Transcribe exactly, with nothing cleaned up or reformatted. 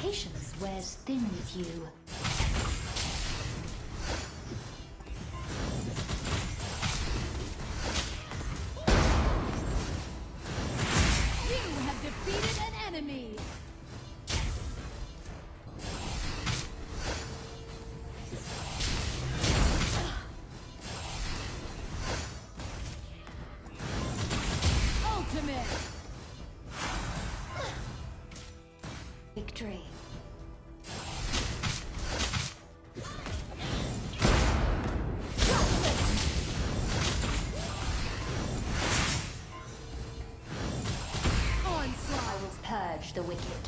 patience wears thin with you. You have defeated an enemy! Ultimate! Victory. I will purge the wicked.